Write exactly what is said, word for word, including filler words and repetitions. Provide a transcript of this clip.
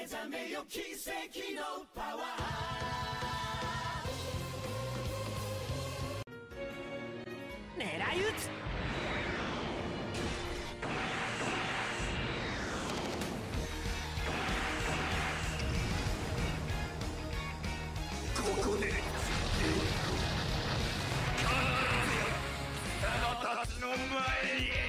覚めよ奇跡のパワー。狙い撃つ。ここで貴様たちの前に